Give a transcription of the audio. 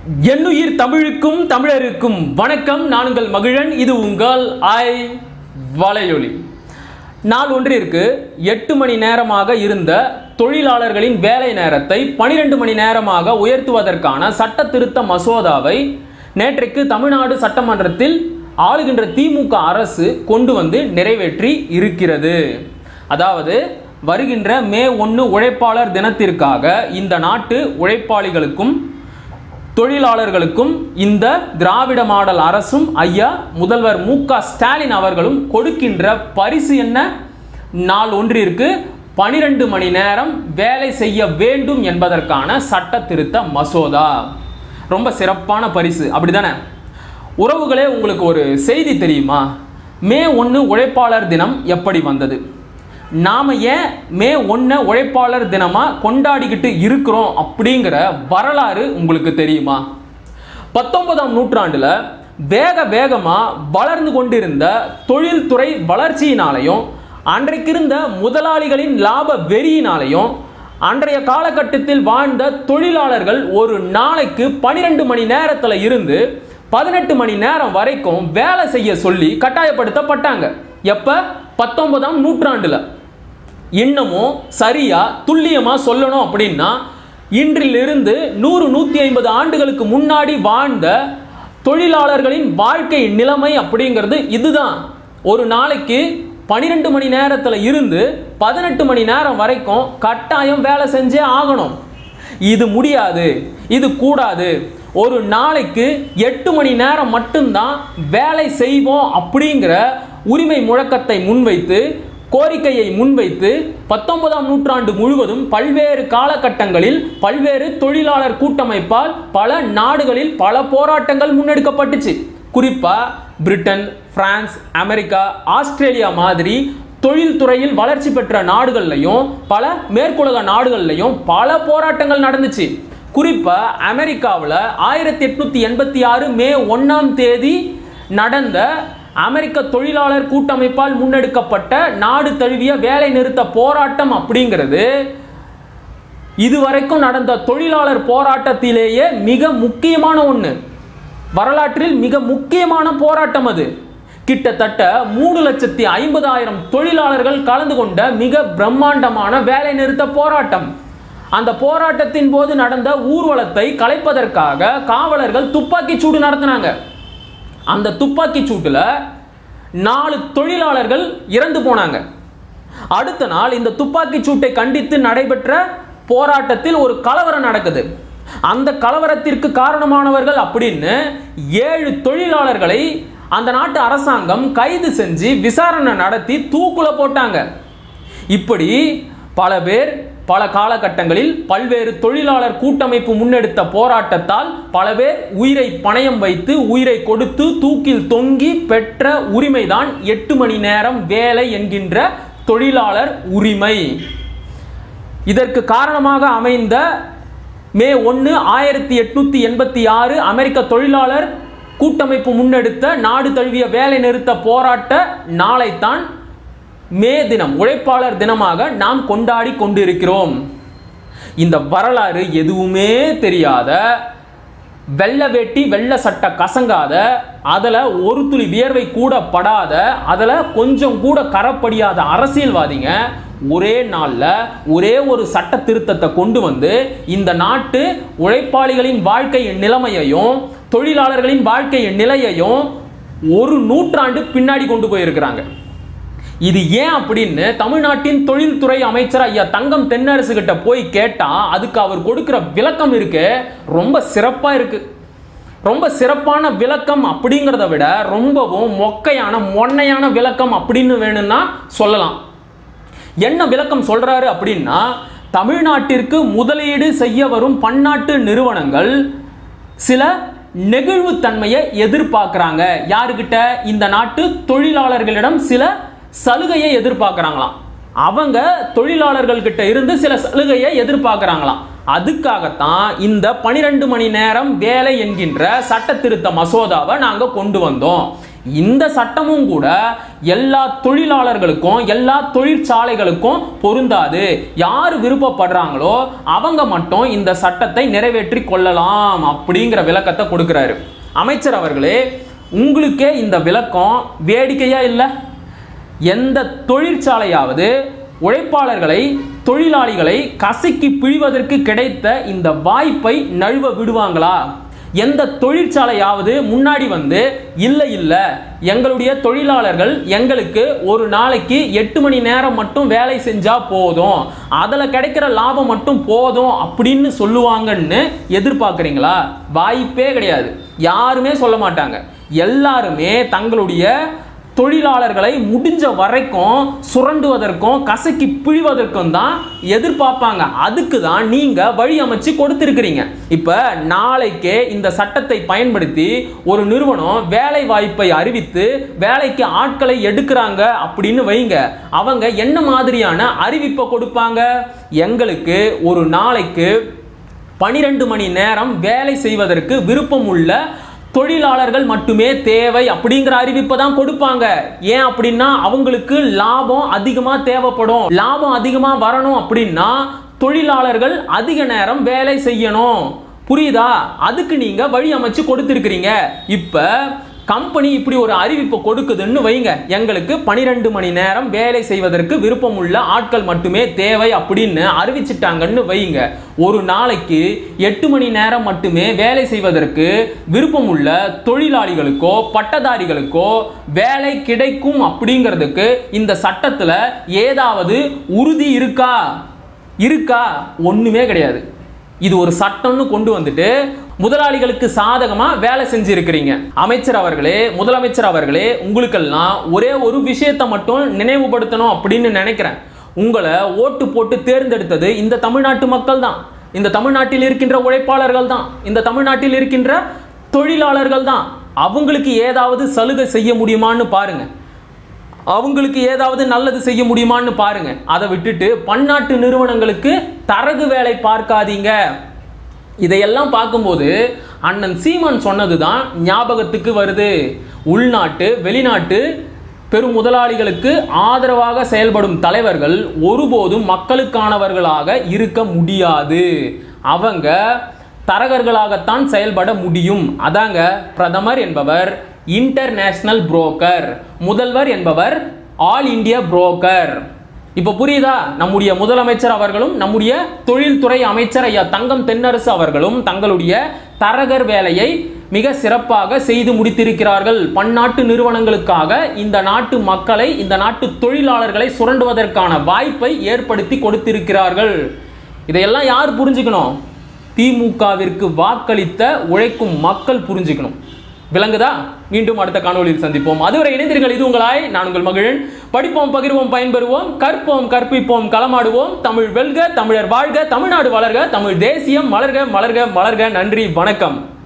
என்னுயிர் தமிழுக்கும் தமிழருக்கும் வணக்கம். நான் உங்கள் மகிழன். இது உங்கள் வளையொலி. நாள் ஒன்றிற்கு 8 மணி நேரமாக இருந்த தொழிலாளர்களின் வேலை நேரத்தை 12 மணி நேரமாக உயர்த்துவதற்கான சட்ட திருத்த மசோதாவை நேற்றைக்கு தமிழ்நாடு சட்டமன்றத்தில் ஆளுகின்ற திமுக அரசு கொண்டு வந்து நிறைவேற்றி இருக்கிறது. அதாவது வருகின்ற மே 1 உழைப்பாளர் தினத்திற்காக இந்த நாட்டு உழைப்பாளிகளுக்கும் தொழிலாளர்களுக்கும் இந்த திராவிட மாடல் அரசும் ஐயா முதல்வர் மு.க. ஸ்டாலின் அவர்களும் கொடுக்கின்ற பரிசு என்ன? நாள் ஒன்றிற்கு 12 மணி நேரம் வேலை செய்ய வேண்டும் என்பதற்கான சட்ட திருத்த மசோதா. ரொம்ப சிறப்பான பரிசு, அப்படிதானே? உறவுகளே, உங்களுக்கு ஒரு செய்தி தெரியுமா? மே 1 உழைப்பாளர் தினம் எப்படி வந்தது? நாம ஏன் மே 1 உழைப்பாளர் தினமா கொண்டாடிக்கிட்டு இருக்கிறோம் அப்படிங்கிற வரலாறு உங்களுக்கு தெரியுமா? 19ஆம் நூற்றாண்டுல வேகமா வளர்ந்து கொண்டிருந்த தொழில்துறை வளர்ச்சியினாலையும் அன்றைக்கு இருந்த முதலாளிகளின் லாப வெறியினாலையும் அன்றைய காலகட்டத்தில் வாழ்ந்த தொழிலாளர்கள் ஒரு நாளைக்கு 12 மணி நேரத்துல இருந்து 18 மணி நேரம் வரைக்கும் வேலை செய்ய சொல்லி கட்டாயப்படுத்தப்பட்டாங்க. எப்ப? 19ஆம் நூற்றாண்டுல. இன்னமும் சரியா துல்லியமா சொல்லணும் அப்படின்னா இன்றிலிருந்து 100-150 ஆண்டுகளுக்கு முன்னாடி வாழ்ந்த தொழிலாளர்களின் வாழ்க்கை நிலைமை அப்படிங்கிறது இதுதான். ஒரு நாளைக்கு 12 மணி நேரத்துல இருந்து 18 மணி நேரம் வரைக்கும் கட்டாயம் வேலை செஞ்சே ஆகணும். இது முடியாது, இது கூடாது. ஒரு நாளைக்கு 8 மணி நேரம் மட்டும்தான் வேலை செய்வோம் அப்படிங்கிற உரிமை முழக்கத்தை முன்வைத்து, கோரிக்கையை முன்வைத்து 19ஆம் நூற்றாண்டு முழுவதும் பல்வேறு காலகட்டங்களில் பல்வேறு தொழிலாளர் கூட்டமைப்பால் பல நாடுகளில் பல போராட்டங்கள் முன்னெடுக்கப்பட்டுச்சு. குறிப்பா பிரிட்டன், பிரான்ஸ், அமெரிக்கா, ஆஸ்திரேலியா மாதிரி தொழில்துறையில் வளர்ச்சி பெற்ற நாடுகள்லையும் பல மேற்குலக நாடுகள்லையும் பல போராட்டங்கள் நடந்துச்சு. குறிப்பா அமெரிக்காவில் 1886 மே 1ஆம் தேதி நடந்த அமெரிக்க தொழிலாளர் கூட்டமைப்பால் முன்னெடுக்கப்பட்ட நாடு தழுவிய வேலை நிறுத்த போராட்டம் அப்படிங்கிறது இதுவரைக்கும் நடந்த தொழிலாளர் போராட்டத்திலேயே மிக முக்கியமான ஒன்று. வரலாற்றில் மிக முக்கியமான போராட்டம் அது. கிட்டத்தட்ட 3,50,000 தொழிலாளர்கள் கலந்து கொண்ட மிக பிரம்மாண்டமான வேலை நிறுத்த போராட்டம். அந்த போராட்டத்தின் போது நடந்த ஊர்வலத்தை கலைப்பதற்காக காவலர்கள் துப்பாக்கி சூடு நடத்தினாங்க. அந்த துப்பாக்கி சூட்டுல 4 தொழிலாளர்கள் இறந்து போனாங்க. அடுத்த நாள் இந்த துப்பாக்கி சூட்டை கண்டித்து நடைபெற்ற போராட்டத்தில் ஒரு கலவரம் நடக்குது. அந்த கலவரத்திற்கு காரணமானவர்கள் அப்படின்னு 7 தொழிலாளர்களை அந்த நாட்டு அரசாங்கம் கைது செஞ்சு விசாரணை நடத்தி தூக்குல போட்டாங்க. இப்படி பல பேர் பல காலகட்டங்களில் பல்வேறு தொழிலாளர் கூட்டமைப்பு முன்னெடுத்த போராட்டத்தால் பல பேர் உயிரை பணயம் வைத்து உயிரை கொடுத்து தூக்கில் தொங்கி பெற்ற உரிமைதான் 8 மணி நேரம் வேலை என்கின்ற தொழிலாளர் உரிமை. இதற்கு காரணமாக அமைந்த மே 1 1886 அமெரிக்க தொழிலாளர் கூட்டமைப்பு முன்னெடுத்த நாடு தழுவிய வேலை நிறுத்த போராட்ட நாளைத்தான் மே தினம், உழைப்பாளர் தினமாக நாம் கொண்டாடி கொண்டிருக்கிறோம். இந்த வரலாறு எதுவுமே தெரியாத, வெள்ள வேட்டி வெள்ள சட்டை கசங்காத, அதில் ஒரு துளி வியர்வை கூட படாத, அதில் கொஞ்சம் கூட கரப்படியாத அரசியல்வாதிங்க ஒரே நாளில் ஒரே ஒரு சட்ட திருத்தத்தை கொண்டு வந்து இந்த நாட்டு உழைப்பாளிகளின் வாழ்க்கை நிலைமையையும் தொழிலாளர்களின் வாழ்க்கை நிலையையும் ஒரு நூற்றாண்டு பின்னாடி கொண்டு போயிருக்கிறாங்க. இது ஏன் அப்படின்னு தமிழ்நாட்டின் தொழில்துறை அமைச்சர் ஐயா தங்கம் தென்னரசு கிட்ட போய் கேட்டா அதுக்கு அவர் கொடுக்கிற விளக்கம் இருக்கு, ரொம்ப சிறப்பா இருக்கு. ரொம்ப சிறப்பான விளக்கம் அப்படிங்கிறத விட ரொம்பவும் மொன்னையான விளக்கம் அப்படின்னு வேணும்னா சொல்லலாம். என்ன விளக்கம் சொல்றாரு அப்படின்னா, தமிழ்நாட்டிற்கு முதலீடு செய்ய வரும் பன்னாட்டு நிறுவனங்கள் சில நெகிழ்வு தன்மையை எதிர்பார்க்கிறாங்க. யாருக்கிட்ட? இந்த நாட்டு தொழிலாளர்களிடம் சில சலுகையை எதிர்பார்க்கிறாங்களாம். அவங்க தொழிலாளர்கள் கிட்ட இருந்து சில சலுகையை எதிர்பார்க்கிறாங்களாம். அதுக்காகத்தான் இந்த 12 மணி நேரம் வேலை என்கின்ற சட்ட திருத்த மசோதாவை நாங்கள் கொண்டு வந்தோம். இந்த சட்டமும் கூட எல்லா தொழிலாளர்களுக்கும் எல்லா தொழிற்சாலைகளுக்கும் பொருந்தாது. யார் விருப்பப்படுறாங்களோ அவங்க மட்டும் இந்த சட்டத்தை நிறைவேற்றி கொள்ளலாம் அப்படிங்கிற விளக்கத்தை கொடுக்கிறாரு. அமைச்சர் அவர்களே, உங்களுக்கே இந்த விளக்கம் வேடிக்கையா இல்லை? எந்த தொழிற்சாலையாவது உழைப்பாளர்களை தொழிலாளிகளை கசக்கி பிழிவதற்கு கிடைத்த இந்த வாய்ப்பை நழுவ விடுவாங்களா? எந்த தொழிற்சாலையாவது முன்னாடி வந்து இல்லை இல்லை எங்களுடைய தொழிலாளர்கள் எங்களுக்கு ஒரு நாளைக்கு 8 மணி நேரம் மட்டும் வேலை செஞ்சா போதும், அதில் கிடைக்கிற லாபம் மட்டும் போதும் அப்படின்னு சொல்லுவாங்கன்னு எதிர்பார்க்குறீங்களா? வாய்ப்பே கிடையாது. யாருமே சொல்ல மாட்டாங்க. எல்லாருமே தங்களுடைய தொழிலாளர்களை முடிஞ்ச வரைக்கும் சுரண்டுவதற்கும் கசக்கி பிழிவதற்கும் தான் எதிர்பார்ப்பாங்க. அதுக்கு தான் நீங்க வழி அமைச்சு கொடுத்திருக்கிறீங்க. இப்ப நாளைக்கே இந்த சட்டத்தை பயன்படுத்தி ஒரு நிறுவனம் வேலை வாய்ப்பை அறிவித்து வேலைக்கு ஆட்களை எடுக்கிறாங்க அப்படின்னு வைங்க, அவங்க என்ன மாதிரியான அறிவிப்பை கொடுப்பாங்க? எங்களுக்கு ஒரு நாளைக்கு 12 மணி நேரம் வேலை செய்வதற்கு விருப்பம் உள்ள தொழிலாளர்கள் மட்டுமே தேவை அப்படிங்கிற அறிவிப்பை தான் கொடுப்பாங்க. ஏன் அப்படின்னா அவங்களுக்கு லாபம் அதிகமா தேவைப்படும். லாபம் அதிகமா வரணும் அப்படின்னா தொழிலாளர்கள் அதிக நேரம் வேலை செய்யணும். புரியுதா? அதுக்கு நீங்க வழி அமைச்சு கொடுத்திருக்கிறீங்க. இப்ப கம்பெனி இப்படி ஒரு அறிவிப்பை கொடுக்குதுன்னு வைங்க, எங்களுக்கு 12 மணி நேரம் வேலை செய்வதற்கு விருப்பம் உள்ள ஆட்கள் மட்டுமே தேவை அப்படின்னு அறிவிச்சிட்டாங்கன்னு வைங்க. ஒரு நாளைக்கு 8 மணி நேரம் மட்டுமே வேலை செய்வதற்கு விருப்பம் உள்ள தொழிலாளிகளுக்கோ பட்டதாரிகளுக்கோ வேலை கிடைக்கும் அப்படிங்கிறதுக்கு இந்த சட்டத்துல ஏதாவது உறுதி இருக்கா? ஒண்ணுமே கிடையாது. இது ஒரு சட்டம்னு கொண்டு வந்துட்டு முதலாளிகளுக்கு சாதகமா வேலை செஞ்சிருக்கிறீங்க. அமைச்சர் அவர்களே, முதலமைச்சர் அவர்களே, உங்களுக்கெல்லாம் ஒரே ஒரு விஷயத்தை மட்டும் நினைவுபடுத்தணும் அப்படின்னு நினைக்கிறேன். உங்களை ஓட்டு போட்டு தேர்ந்தெடுத்தது இந்த தமிழ்நாட்டு மக்கள் தான், இந்த தமிழ்நாட்டில் இருக்கின்ற உழைப்பாளர்கள் தான், இந்த தமிழ்நாட்டில் இருக்கின்ற தொழிலாளர்கள் தான். அவங்களுக்கு ஏதாவது சலுகை செய்ய முடியுமான்னு பாருங்க, அவங்களுக்கு ஏதாவது நல்லது செய்ய முடியுமான்னு பாருங்க. அதை விட்டுட்டு பன்னாட்டு நிறுவனங்களுக்கு தரகு வேலை பார்க்காதீங்க. இதையெல்லாம் பார்க்கும்போது அண்ணன் சீமான் சொன்னதுதான் ஞாபகத்துக்கு வருது. உள்நாட்டு வெளிநாட்டு பெரும் முதலாளிகளுக்கு ஆதரவாக செயல்படும் தலைவர்கள் ஒருபோதும் மக்களுக்கானவர்களாக இருக்க முடியாது. அவங்க தரகர்களாகத்தான் செயல்பட முடியும். அதாங்க பிரதமர் என்பவர் இன்டர்நேஷனல் புரோக்கர், முதல்வர் என்பவர் ஆல் இந்தியா புரோக்கர். இப்போ புரியுதா? நம்முடைய முதலமைச்சர் அவர்களும் நம்முடைய தொழில்துறை அமைச்சர் ஐயா தங்கம் தென்னரசு அவர்களும் தங்களுடைய தரகர் வேலையை மிக சிறப்பாக செய்து முடித்திருக்கிறார்கள். பன்னாட்டு நிறுவனங்களுக்காக இந்த நாட்டு மக்களை, இந்த நாட்டு தொழிலாளர்களை சுரண்டுவதற்கான வாய்ப்பை ஏற்படுத்தி கொடுத்திருக்கிறார்கள். இதையெல்லாம் யார் புரிஞ்சுக்கணும்? திமுகவிற்கு வாக்களித்த உழைக்கும் மக்கள் புரிஞ்சுக்கணும். விளங்குதா? மீண்டும் அடுத்த காணொளியில் சந்திப்போம். அதுவரை இணைந்தீர்கள். இது உங்களாய் நான் உங்கள் மகிழன். படிப்போம், பகிர்வோம், பயன்பெறுவோம், கற்போம், கற்பிப்போம், களமாடுவோம். தமிழ் வெல்க, தமிழர் வாழ்க, தமிழ்நாடு வளர்க, தமிழ் தேசியம் மலர்க மலர்க மலர்க. நன்றி, வணக்கம்.